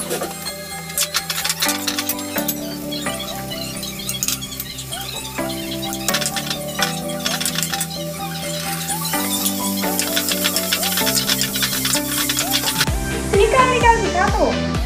निकाल दिखा तो।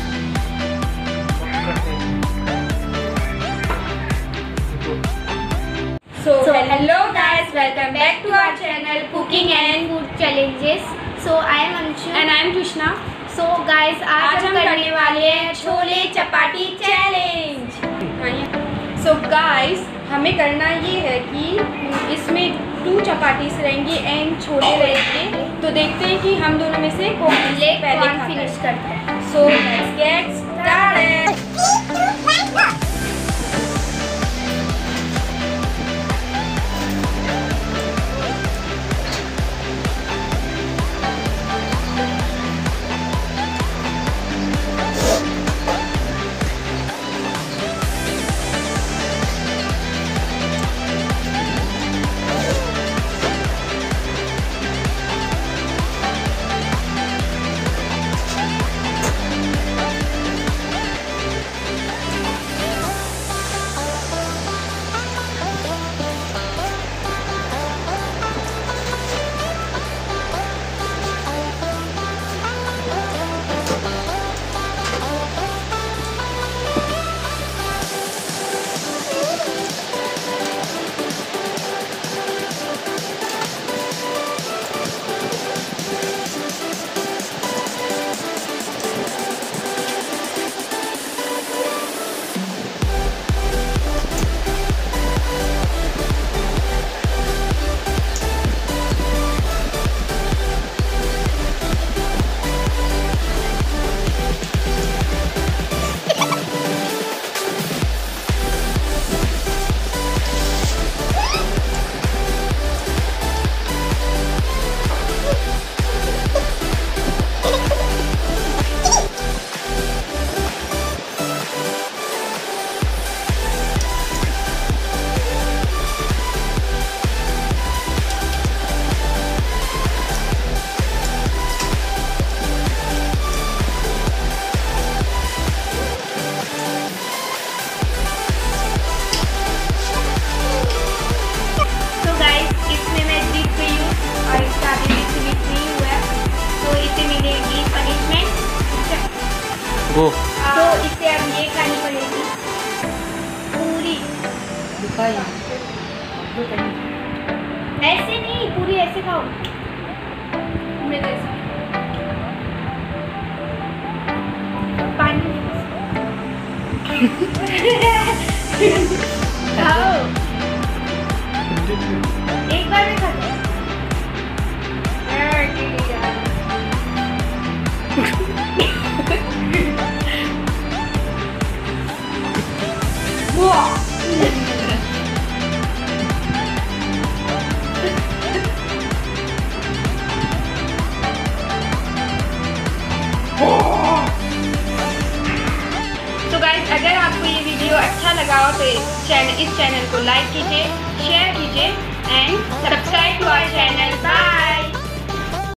So hello guys, welcome back to our channel Cooking and Food Challenges. So I am Anshu and I am Krishna. So guys, आज हम करने वाले हैं chole chapati challenge. So guys, हमें करना ये है कि इसमें 2 चपातीस रहेंगी एंड छोले रहेंगे। तो देखते हैं कि हम दोनों में से कौन पहले फिनिश करते हैं। So let's get started. तो इसे अब ये खानी पड़ेगी पूरी। ऐसे नहीं, पूरी ऐसे खाओ। मेरे पानी खाओ, एक बार में खाते हैं। तो गाइस, अगर आपको ये वीडियो अच्छा लगा हो तो इस चैनल को लाइक कीजिए, शेयर कीजिए and subscribe to our channel. Bye.